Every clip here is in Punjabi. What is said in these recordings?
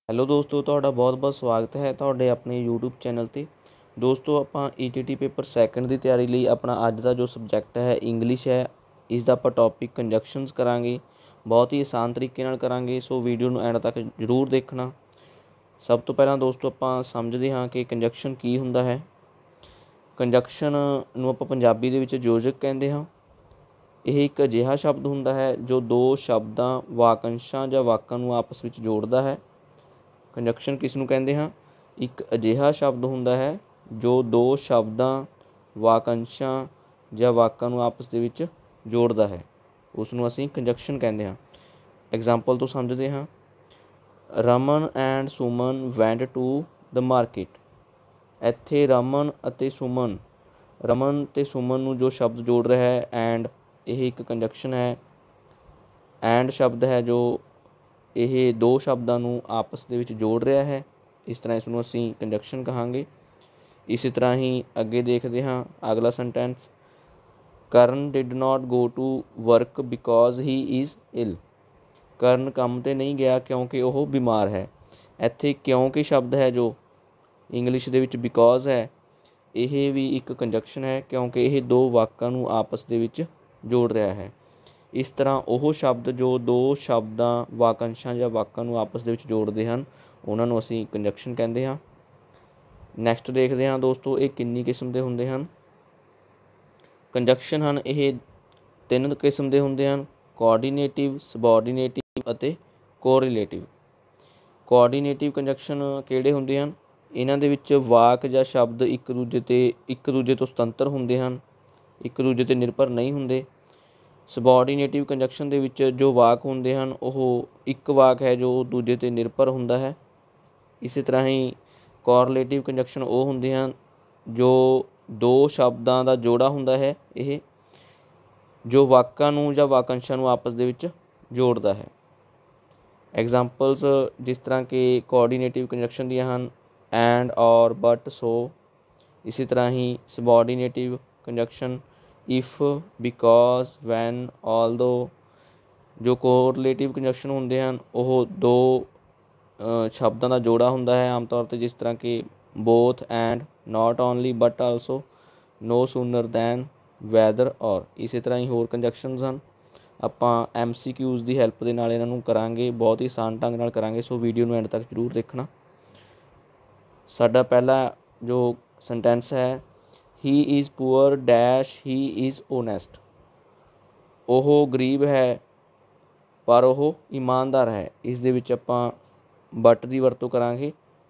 ਹੈਲੋ ਦੋਸਤੋ, ਤੁਹਾਡਾ ਬਹੁਤ-ਬਹੁਤ ਸਵਾਗਤ ਹੈ ਤੁਹਾਡੇ ਆਪਣੇ YouTube ਚੈਨਲ 'ਤੇ। ਦੋਸਤੋ, ਆਪਾਂ ETT ਪੇਪਰ ਸੈਕਿੰਡ ਦੀ ਤਿਆਰੀ ਲਈ ਆਪਣਾ ਅੱਜ ਦਾ ਜੋ ਸਬਜੈਕਟ ਹੈ ਇੰਗਲਿਸ਼ ਹੈ। ਇਸ ਦਾ ਆਪਾਂ ਟੌਪਿਕ ਕੰਜੰਕਸ਼ਨਸ ਕਰਾਂਗੇ। ਬਹੁਤ ਹੀ ਆਸਾਨ ਤਰੀਕੇ ਨਾਲ ਕਰਾਂਗੇ, ਸੋ ਵੀਡੀਓ ਨੂੰ ਐਂਡ ਤੱਕ ਜ਼ਰੂਰ ਦੇਖਣਾ। ਸਭ ਤੋਂ ਪਹਿਲਾਂ ਦੋਸਤੋ ਆਪਾਂ ਸਮਝਦੇ ਹਾਂ ਕਿ ਕੰਜੰਕਸ਼ਨ ਕੀ ਹੁੰਦਾ ਹੈ। ਕੰਜੰਕਸ਼ਨ ਨੂੰ ਆਪਾਂ ਪੰਜਾਬੀ ਦੇ ਵਿੱਚ ਯੋਜਕ ਕਹਿੰਦੇ ਹਾਂ। ਇਹ ਇੱਕ ਅਜਿਹਾ ਸ਼ਬਦ ਹੁੰਦਾ ਹੈ ਜੋ ਦੋ ਸ਼ਬਦਾਂ, ਵਾਕੰਸ਼ਾਂ ਜਾਂ ਵਾਕਾਂ ਨੂੰ ਆਪਸ ਵਿੱਚ ਜੋੜਦਾ ਹੈ। ਕੰਜੰਕਸ਼ਨ ਕਿਸ ਨੂੰ ਕਹਿੰਦੇ ਹਾਂ? ਇੱਕ ਅਜਿਹਾ ਸ਼ਬਦ ਹੁੰਦਾ ਹੈ ਜੋ ਦੋ ਸ਼ਬਦਾਂ, ਵਾਕੰਸ਼ਾਂ ਜਾਂ ਵਾਕਾਂ ਨੂੰ ਆਪਸ ਦੇ ਵਿੱਚ ਜੋੜਦਾ ਹੈ, ਉਸ ਨੂੰ ਅਸੀਂ ਕੰਜੰਕਸ਼ਨ ਕਹਿੰਦੇ ਹਾਂ। ਐਗਜ਼ਾਮਪਲ ਤੋਂ ਸਮਝਦੇ ਹਾਂ। Raman and Suman went to the market. ਇੱਥੇ ਰਮਨ ਅਤੇ ਸੁਮਨ, ਰਮਨ ਅਤੇ ਸੁਮਨ ਨੂੰ ਜੋ ਸ਼ਬਦ ਜੋੜ ਰਿਹਾ ਹੈ ਐਂਡ, ਇਹ ਇੱਕ ਕੰਜੰਕਸ਼ਨ ਹੈ। ਐਂਡ ਸ਼ਬਦ ਹੈ ਜੋ ਇਹ ਦੋ ਸ਼ਬਦਾਂ ਨੂੰ ਆਪਸ ਦੇ ਵਿੱਚ ਜੋੜ ਰਿਹਾ ਹੈ, ਇਸ ਤਰ੍ਹਾਂ ਇਸ ਨੂੰ ਅਸੀਂ ਕੰਜੰਕਸ਼ਨ ਕਹਾਂਗੇ। ਇਸੇ ਤਰ੍ਹਾਂ ਹੀ ਅੱਗੇ ਦੇਖਦੇ ਹਾਂ ਅਗਲਾ sentence. Karan did not go to work because he is ill. Karan ਕੰਮ 'ਤੇ ਨਹੀਂ ਗਿਆ ਕਿਉਂਕਿ ਉਹ ਬਿਮਾਰ ਹੈ। ਇੱਥੇ ਕਿਉਂਕਿ ਸ਼ਬਦ ਹੈ ਜੋ ਇੰਗਲਿਸ਼ ਦੇ ਵਿੱਚ ਬਿਕੋਜ਼ ਹੈ, ਇਹ ਵੀ ਇੱਕ ਕੰਜੰਕਸ਼ਨ ਹੈ ਕਿਉਂਕਿ ਇਹ ਦੋ ਵਾਕਾਂ ਨੂੰ ਆਪਸ ਦੇ ਵਿੱਚ ਜੋੜ ਰਿਹਾ ਹੈ। ਇਸ ਤਰ੍ਹਾਂ ਉਹ ਸ਼ਬਦ ਜੋ ਦੋ ਸ਼ਬਦਾਂ, ਵਾਕੰਸ਼ਾਂ ਜਾਂ ਵਾਕਾਂ ਨੂੰ ਆਪਸ ਦੇ ਵਿੱਚ ਜੋੜਦੇ ਹਨ, ਉਹਨਾਂ ਨੂੰ ਅਸੀਂ ਕੰਜੰਕਸ਼ਨ ਕਹਿੰਦੇ ਹਾਂ। ਨੈਕਸਟ ਦੇਖਦੇ ਹਾਂ ਦੋਸਤੋ, ਇਹ ਕਿੰਨੀ ਕਿਸਮ ਦੇ ਹੁੰਦੇ ਹਨ। ਕੰਜੰਕਸ਼ਨ ਹਨ ਇਹ ਤਿੰਨ ਕਿਸਮ ਦੇ ਹੁੰਦੇ ਹਨ: ਕੋਆਰਡੀਨੇਟਿਵ, ਸਬਆਰਡੀਨੇਟਿਵ ਅਤੇ ਕੋਰਿਲੇਟਿਵ। ਕੋਆਰਡੀਨੇਟਿਵ ਕੰਜੰਕਸ਼ਨ ਕਿਹੜੇ ਹੁੰਦੇ ਹਨ? ਇਹਨਾਂ ਦੇ ਵਿੱਚ ਵਾਕ ਜਾਂ ਸ਼ਬਦ ਇੱਕ ਦੂਜੇ ਤੋਂ ਸੁਤੰਤਰ ਹੁੰਦੇ ਹਨ, ਇੱਕ ਦੂਜੇ 'ਤੇ ਨਿਰਭਰ ਨਹੀਂ ਹੁੰਦੇ। ਸਬਆਰਡੀਨੇਟਿਵ ਕੰਜੰਕਸ਼ਨ ਦੇ ਵਿੱਚ ਜੋ ਵਾਕ ਹੁੰਦੇ ਹਨ ਉਹ ਇੱਕ ਵਾਕ ਹੈ ਜੋ ਦੂਜੇ 'ਤੇ ਨਿਰਭਰ ਹੁੰਦਾ ਹੈ। ਇਸੇ ਤਰ੍ਹਾਂ ਹੀ ਕੋਰਿਲੇਟਿਵ ਕੰਜੰਕਸ਼ਨ ਉਹ ਹੁੰਦੇ ਹਨ ਜੋ ਦੋ ਸ਼ਬਦਾਂ ਦਾ ਜੋੜਾ ਹੁੰਦਾ ਹੈ, ਇਹ ਜੋ ਵਾਕਾਂ ਨੂੰ ਜਾਂ ਵਾਕੰਸ਼ਾਂ ਨੂੰ ਆਪਸ ਦੇ ਵਿੱਚ ਜੋੜਦਾ ਹੈ। ਐਗਜ਼ਾਮਪਲਸ ਜਿਸ ਤਰ੍ਹਾਂ ਕਿ ਕੋਆਰਡੀਨੇਟਿਵ ਕੰਜੰਕਸ਼ਨ ਦੀਆਂ ਹਨ ਐਂਡ, ਔਰ, ਬਟ, ਸੋ। ਇਸੇ ਤਰ੍ਹਾਂ ਹੀ subordinative conjunction if, because, when, although. ਜੋ ਕੋਰਿਲੇਟਿਵ ਕੰਜੰਕਸ਼ਨ ਹੁੰਦੇ ਹਨ ਉਹ ਦੋ ਸ਼ਬਦਾਂ ਦਾ ਜੋੜਾ ਹੁੰਦਾ ਹੈ ਆਮ ਤੌਰ 'ਤੇ, ਜਿਸ ਤਰ੍ਹਾਂ ਕਿ both, and, not only but also, no sooner than, whether, or. ਇਸੇ ਤਰ੍ਹਾਂ ਹੀ ਹੋਰ ਕੰਜੰਕਸ਼ਨਸ ਹਨ। ਆਪਾਂ MCQs ਦੀ ਹੈਲਪ ਦੇ ਨਾਲ ਇਹਨਾਂ ਨੂੰ ਕਰਾਂਗੇ, ਬਹੁਤ ਹੀ ਆਸਾਨ ਢੰਗ ਨਾਲ ਕਰਾਂਗੇ, ਸੋ ਵੀਡੀਓ ਨੂੰ ਐਂਡ ਤੱਕ ਜ਼ਰੂਰ ਦੇਖਣਾ। ਸਾਡਾ ਪਹਿਲਾ ਜੋ ਸੈਂਟੈਂਸ ਹੈ, he is poor dash he is honest. ਉਹ ਗਰੀਬ ਹੈ ਪਰ ਉਹ ਇਮਾਨਦਾਰ ਹੈ। ਇਸ ਦੇ ਵਿੱਚ ਆਪਾਂ ਬਟ ਦੀ ਵਰਤੋਂ ਕਰਾਂਗੇ।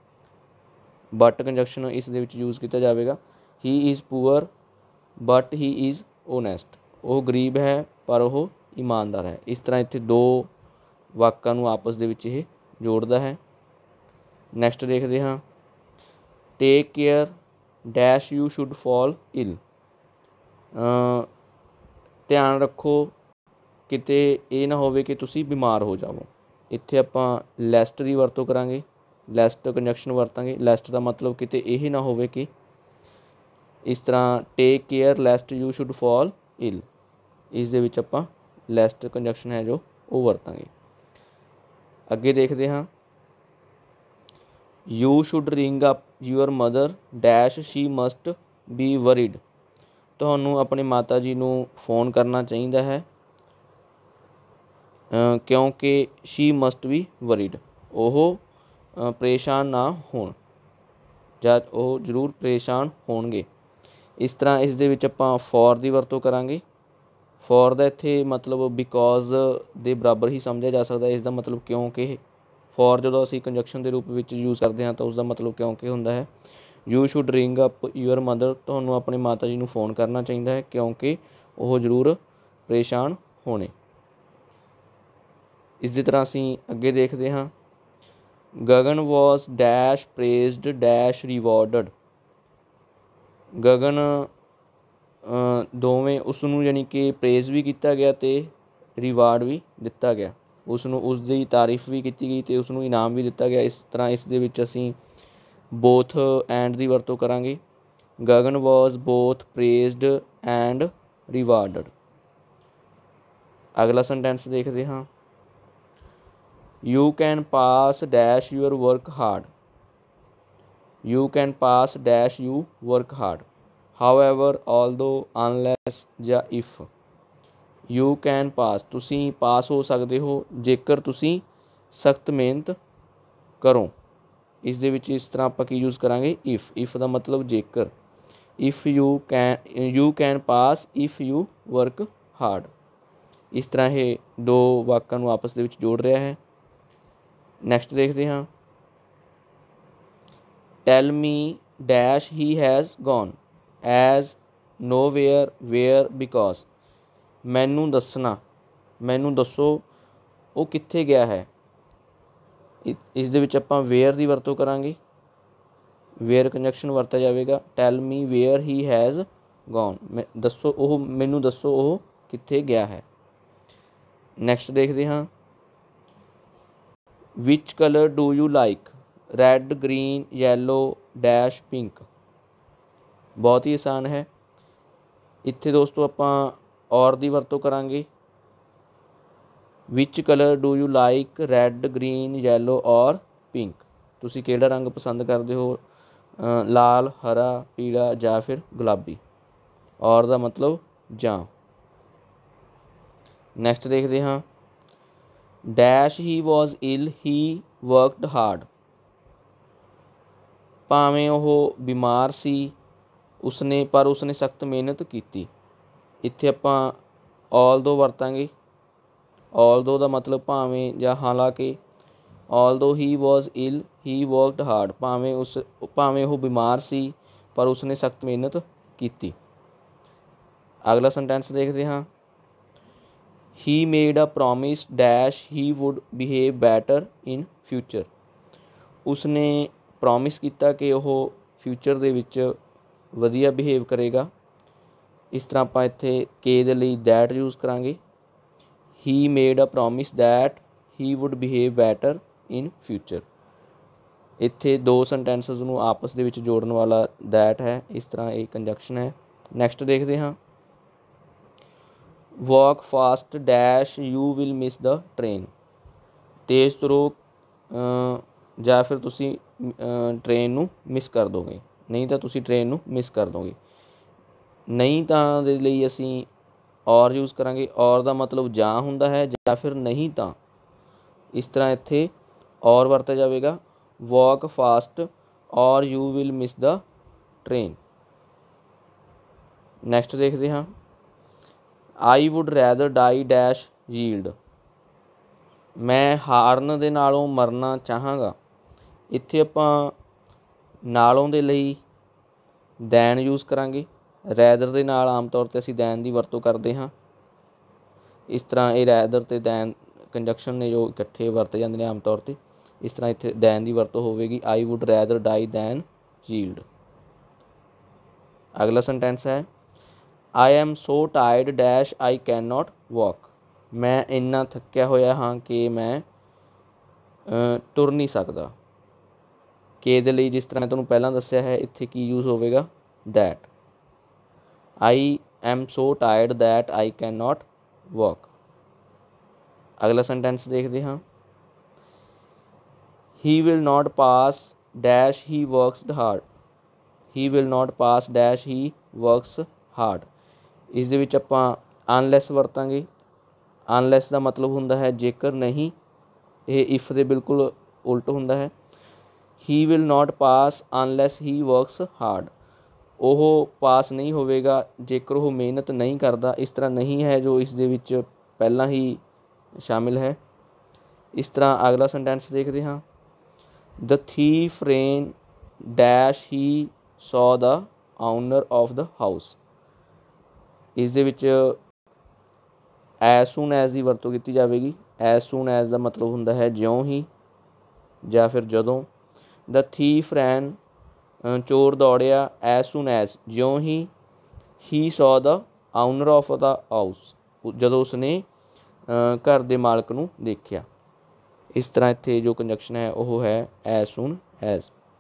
ਬਟ ਕੰਜੰਕਸ਼ਨ ਇਸ ਦੇ ਵਿੱਚ ਯੂਜ਼ ਕੀਤਾ ਜਾਵੇਗਾ। He is poor but he is honest. ਉਹ ਗਰੀਬ ਹੈ ਪਰ ਉਹ ਇਮਾਨਦਾਰ ਹੈ। ਇਸ ਤਰ੍ਹਾਂ ਇੱਥੇ ਦੋ ਵਾਕਾਂ ਨੂੰ ਆਪਸ ਦੇ ਵਿੱਚ ਇਹ ਜੋੜਦਾ ਹੈ। ਨੈਕਸਟ ਦੇਖਦੇ ਹਾਂ। Take care dash you should fall ill. ਧਿਆਨ ਰੱਖੋ ਕਿਤੇ ਇਹ ਨਾ ਹੋਵੇ ਕਿ ਤੁਸੀਂ ਬਿਮਾਰ ਹੋ ਜਾਵੋ। ਇੱਥੇ ਆਪਾਂ ਲੈਸਟ ਦੀ ਵਰਤੋਂ ਕਰਾਂਗੇ, ਲੈਸਟ ਕੰਜੰਕਸ਼ਨ ਵਰਤਾਂਗੇ। ਲੈਸਟ ਦਾ ਮਤਲਬ ਕਿਤੇ ਇਹ ਨਾ ਹੋਵੇ ਕਿ, ਇਸ ਤਰ੍ਹਾਂ take care lest you should fall ill, ਇਸ ਦੇ ਵਿੱਚ ਆਪਾਂ ਲੈਸਟ ਕੰਜੰਕਸ਼ਨ ਹੈ ਜੋ ਉਹ ਵਰਤਾਂਗੇ। ਅੱਗੇ ਦੇਖਦੇ ਹਾਂ। You should ring up your mother dash she must be worried. ਤੁਹਾਨੂੰ ਆਪਣੇ ਮਾਤਾ ਜੀ ਨੂੰ ਫ਼ੋਨ ਕਰਨਾ ਚਾਹੀਦਾ ਹੈ ਕਿਉਂਕਿ ਸ਼ੀ ਮਸਟ ਬੀ ਵਰੀਡ, ਉਹ ਪਰੇਸ਼ਾਨ ਨਾ ਹੋਣ ਜਾਂ ਉਹ ਜ਼ਰੂਰ ਪਰੇਸ਼ਾਨ ਹੋਣਗੇ। ਇਸ ਤਰ੍ਹਾਂ ਇਸ ਦੇ ਵਿੱਚ ਆਪਾਂ ਫੋਰ ਦੀ ਵਰਤੋਂ ਕਰਾਂਗੇ। ਫੋਰ ਦਾ ਇੱਥੇ ਮਤਲਬ ਬਿਕੋਜ਼ ਦੇ ਬਰਾਬਰ ਹੀ ਸਮਝਿਆ ਜਾ ਸਕਦਾ। ਇਸ ਦਾ ਮਤਲਬ ਕਿਉਂਕਿ। ਫੋਰ ਜਦੋਂ ਅਸੀਂ ਕੰਜੰਕਸ਼ਨ ਦੇ ਰੂਪ ਵਿੱਚ ਯੂਜ਼ ਕਰਦੇ ਹਾਂ ਤਾਂ ਉਸ ਦਾ ਮਤਲਬ ਕਿਉਂਕਿ ਹੁੰਦਾ ਹੈ। You should ring up your mother, ਤੁਹਾਨੂੰ ਆਪਣੇ ਮਾਤਾ ਜੀ ਨੂੰ ਫ਼ੋਨ ਕਰਨਾ ਚਾਹੀਦਾ ਹੈ ਕਿਉਂਕਿ ਉਹ ਜ਼ਰੂਰ ਪਰੇਸ਼ਾਨ ਹੋਣੇ। ਇਸ ਦੀ ਤਰ੍ਹਾਂ ਅਸੀਂ ਅੱਗੇ ਦੇਖਦੇ ਹਾਂ। Gagan was dash praised dash rewarded. Gagan ਦੋਵੇਂ ਉਸ ਨੂੰ ਯਾਨੀ ਕਿ ਪ੍ਰੇਜ਼ ਵੀ ਕੀਤਾ ਗਿਆ ਅਤੇ ਰਿਵਾਰਡ ਵੀ ਦਿੱਤਾ ਗਿਆ। ਉਸ ਨੂੰ ਉਸ ਦੀ ਤਾਰੀਫ ਵੀ ਕੀਤੀ ਗਈ ਅਤੇ ਉਸ ਨੂੰ ਇਨਾਮ ਵੀ ਦਿੱਤਾ ਗਿਆ। ਇਸ ਤਰ੍ਹਾਂ ਇਸ ਦੇ ਵਿੱਚ ਅਸੀਂ ਬੋਥ ਐਂਡ ਦੀ ਵਰਤੋਂ ਕਰਾਂਗੇ। Gagan was both praised and rewarded. ਅਗਲਾ ਸੈਂਟੈਂਸ ਦੇਖਦੇ ਹਾਂ। You can pass dash your work hard. You can pass dash you work hard. However, although, unless ਜਾਂ if. You can pass, ਤੁਸੀਂ ਪਾਸ ਹੋ ਸਕਦੇ ਹੋ ਜੇਕਰ ਤੁਸੀਂ ਸਖਤ ਮਿਹਨਤ ਕਰੋ। ਇਸ ਦੇ ਵਿੱਚ ਇਸ ਤਰ੍ਹਾਂ ਆਪਾਂ ਕੀ ਯੂਜ਼ ਕਰਾਂਗੇ, if ਦਾ ਮਤਲਬ ਜੇਕਰ। you can pass if you work hard। ਇਸ ਤਰ੍ਹਾਂ ਇਹ ਦੋ ਵਾਕਾਂ ਨੂੰ ਆਪਸ ਦੇ ਵਿੱਚ ਜੋੜ ਰਿਹਾ ਹੈ। ਨੈਕਸਟ ਦੇਖਦੇ ਹਾਂ। Tell me dash he has gone, as nowhere, where, because। ਮੈਨੂੰ ਦੱਸਣਾ, ਮੈਨੂੰ ਦੱਸੋ ਉਹ ਕਿੱਥੇ ਗਿਆ ਹੈ। ਇਸ ਦੇ ਵਿੱਚ ਆਪਾਂ where ਦੀ ਵਰਤੋਂ ਕਰਾਂਗੇ, where ਕੰਜੰਕਸ਼ਨ ਵਰਤਿਆ ਜਾਵੇਗਾ। tell me where he has gone, ਦੱਸੋ ਉਹ, ਮੈਨੂੰ ਦੱਸੋ ਉਹ ਕਿੱਥੇ ਗਿਆ ਹੈ। ਨੈਕਸਟ ਦੇਖਦੇ ਹਾਂ। which color do you like, red, green, yellow, dash, pink. ਬਹੁਤ ਹੀ ਆਸਾਨ ਹੈ। ਇੱਥੇ ਦੋਸਤੋ ਆਪਾਂ ਔਰ ਦੀ ਵਰਤੋਂ ਕਰਾਂਗੇ। Which colour do you like, red, green, yellow or pink. ਤੁਸੀਂ ਕਿਹੜਾ ਰੰਗ ਪਸੰਦ ਕਰਦੇ ਹੋ, ਲਾਲ, ਹਰਾ, ਪੀਲਾ ਜਾਂ ਫਿਰ ਗੁਲਾਬੀ। ਔਰ ਦਾ ਮਤਲਬ ਜਾਂ। ਨੈਕਸਟ ਦੇਖਦੇ ਹਾਂ। Dash he was ill, he worked hard. ਭਾਵੇਂ ਉਹ ਬਿਮਾਰ ਸੀ ਪਰ ਉਸਨੇ ਸਖਤ ਮਿਹਨਤ ਕੀਤੀ। ਇੱਥੇ ਆਪਾਂ ਆਲਦੋ ਵਰਤਾਂਗੇ। ਆਲਦੋ ਦਾ ਮਤਲਬ ਭਾਵੇਂ ਜਾਂ ਹਾਲਾਂਕਿ। Although he was ill, he worked hard. ਭਾਵੇਂ ਉਹ ਬਿਮਾਰ ਸੀ ਪਰ ਉਸਨੇ ਸਖਤ ਮਿਹਨਤ ਕੀਤੀ। ਅਗਲਾ ਸੈਂਟੈਂਸ ਦੇਖਦੇ ਹਾਂ। He made a promise dash he would behave better in future. ਉਸਨੇ ਪ੍ਰੋਮਿਸ ਕੀਤਾ ਕਿ ਉਹ ਫਿਊਚਰ ਦੇ ਵਿੱਚ ਵਧੀਆ ਬਿਹੇਵ ਕਰੇਗਾ। ਇਸ ਤਰ੍ਹਾਂ ਆਪਾਂ ਇੱਥੇ ਕੇ ਦੇ ਲਈ ਦੈਟ ਯੂਜ਼ ਕਰਾਂਗੇ। He made a promise that he would behave better in future. ਇੱਥੇ ਦੋ ਸੈਂਟੈਂਸਸ ਨੂੰ ਆਪਸ ਦੇ ਵਿੱਚ ਜੋੜਨ ਵਾਲਾ ਦੈਟ ਹੈ। ਇਸ ਤਰ੍ਹਾਂ ਇਹ ਕੰਜੰਕਸ਼ਨ ਹੈ। ਨੈਕਸਟ ਦੇਖਦੇ ਹਾਂ। Walk fast dash you will miss the train. ਤੇਜ਼ ਤੁਰੋ ਜਾਂ ਫਿਰ ਤੁਸੀਂ ਟ੍ਰੇਨ ਨੂੰ ਮਿਸ ਕਰ ਦੋਗੇ, ਨਹੀਂ ਤਾਂ ਤੁਸੀਂ ਟ੍ਰੇਨ ਨੂੰ ਮਿਸ ਕਰ ਦੋਗੇ। ਨਹੀਂ ਤਾਂ ਦੇ ਲਈ ਅਸੀਂ ਔਰ ਯੂਜ਼ ਕਰਾਂਗੇ। ਔਰ ਦਾ ਮਤਲਬ ਜਾਂ ਹੁੰਦਾ ਹੈ ਜਾਂ ਫਿਰ ਨਹੀਂ ਤਾਂ। ਇਸ ਤਰ੍ਹਾਂ ਇੱਥੇ ਔਰ ਵਰਤਿਆ ਜਾਵੇਗਾ। Walk fast or you will miss the train. Next ਦੇਖਦੇ ਹਾਂ। I would rather die dash yield. ਮੈਂ ਹਾਰਨ ਦੇ ਨਾਲੋਂ ਮਰਨਾ ਚਾਹਾਂਗਾ। ਇੱਥੇ ਆਪਾਂ ਨਾਲੋਂ ਦੇ ਲਈ ਦੈਨ ਯੂਜ਼ ਕਰਾਂਗੇ। ਰੈਦਰ ਦੇ ਨਾਲ ਆਮ ਤੌਰ 'ਤੇ ਅਸੀਂ ਦੈਨ ਦੀ ਵਰਤੋਂ ਕਰਦੇ ਹਾਂ। ਇਸ ਤਰ੍ਹਾਂ ਇਹ ਰੈਦਰ ਅਤੇ ਦੈਨ ਕੰਜੰਕਸ਼ਨ ਨੇ ਜੋ ਇਕੱਠੇ ਵਰਤੇ ਜਾਂਦੇ ਨੇ ਆਮ ਤੌਰ 'ਤੇ। ਇਸ ਤਰ੍ਹਾਂ ਇੱਥੇ ਦੈਨ ਦੀ ਵਰਤੋਂ ਹੋਵੇਗੀ। I would rather die than yield. ਅਗਲਾ ਸੈਂਟੈਂਸ ਹੈ। I am so tired dash I can not walk. ਮੈਂ ਇੰਨਾ ਥੱਕਿਆ ਹੋਇਆ ਹਾਂ ਕਿ ਮੈਂ ਤੁਰ ਨਹੀਂ ਸਕਦਾ। ਕੇ ਦੇ ਲਈ ਜਿਸ ਤਰ੍ਹਾਂ ਮੈਂ ਤੁਹਾਨੂੰ ਪਹਿਲਾਂ ਦੱਸਿਆ ਹੈ, ਇੱਥੇ ਕੀ ਯੂਜ਼ ਹੋਵੇਗਾ, that. I am so tired that I can not walk. ਅਗਲਾ ਸੈਂਟੈਂਸ ਦੇਖਦੇ ਹਾਂ। He will not pass dash he works hard. He will not pass dash he works hard. ਇਸ ਦੇ ਵਿੱਚ ਆਪਾਂ ਅਨਲੈਸ ਵਰਤਾਂਗੇ। ਅਨਲੈਸ ਦਾ ਮਤਲਬ ਹੁੰਦਾ ਹੈ ਜੇਕਰ ਨਹੀਂ। ਇਹ ਇਫ ਦੇ ਬਿਲਕੁਲ ਉਲਟ ਹੁੰਦਾ ਹੈ। He will not pass unless he works hard. ਉਹ ਪਾਸ ਨਹੀਂ ਹੋਵੇਗਾ ਜੇਕਰ ਉਹ ਮਿਹਨਤ ਨਹੀਂ ਕਰਦਾ। ਇਸ ਤਰ੍ਹਾਂ ਨਹੀਂ ਹੈ ਜੋ ਇਸ ਦੇ ਵਿੱਚ ਪਹਿਲਾਂ ਹੀ ਸ਼ਾਮਿਲ ਹੈ। ਇਸ ਤਰ੍ਹਾਂ ਅਗਲਾ ਸੈਂਟੈਂਸ ਦੇਖਦੇ ਹਾਂ। The thief ran dash he saw the owner of the house. ਇਸ ਦੇ ਵਿੱਚ ਐਜ਼ ਸੂਨ ਐਜ਼ ਦੀ ਵਰਤੋਂ ਕੀਤੀ ਜਾਵੇਗੀ। ਐਜ਼ ਸੂਨ ਐਜ਼ ਦਾ ਮਤਲਬ ਹੁੰਦਾ ਹੈ ਜਿਉਂ ਹੀ ਜਾਂ ਫਿਰ ਜਦੋਂ। ਦ ਥੀਫ ਰੈਨ, ਚੋਰ ਦੌੜਿਆ, ਐਜ਼ ਸੂਨ ਐਜ਼, ਜਿਉਂ ਹੀ saw the owner of the house, ਜਦੋਂ ਉਸਨੇ ਘਰ ਦੇ ਮਾਲਕ ਨੂੰ ਦੇਖਿਆ। ਇਸ ਤਰ੍ਹਾਂ ਇੱਥੇ ਜੋ ਕੰਜੰਕਸ਼ਨ ਹੈ ਉਹ ਹੈ as soon as.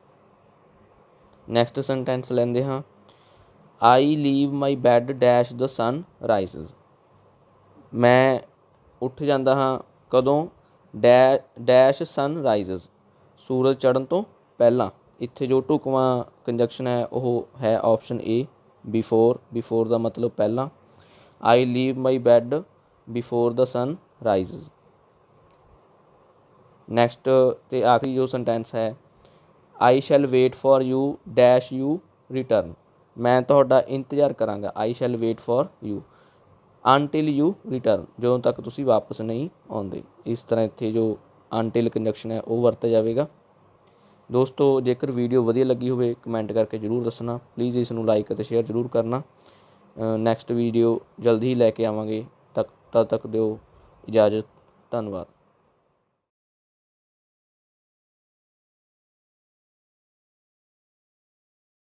Next sentence ਲੈਂਦੇ ਹਾਂ। I leave my bed dash the sun rises. ਮੈਂ ਉੱਠ ਜਾਂਦਾ ਹਾਂ ਕਦੋਂ, ਡੈਸ਼ सन राइजेस, सूरज चढ़न तो पहला। इत्थे जो ढुकवां कंजक्शन है वो है ऑप्शन ए बिफोर। बिफोर का मतलब पहला। I leave my bed before the sun rises. Next ते आखिरी जो सेंटेंस है, I shall wait for you dash you return, मैं तुहाडा इंतजार करांगा। I shall wait for you until you return, ਜਦੋਂ तक ਤੁਸੀਂ वापस नहीं आउंदे। इस तरह इत्थे जो अनटिल कंजक्शन है वो वरत्या जाएगा। दोस्तों जेकर वीडियो वधिया लगी होवे कमेंट करके जरूर दसना। प्लीज़ इसनूं लाइक और शेयर जरूर करना। नैक्सट वीडियो जल्दी ही लैके आवांगे। तद तक दिओ इजाज़त। धन्नवाद।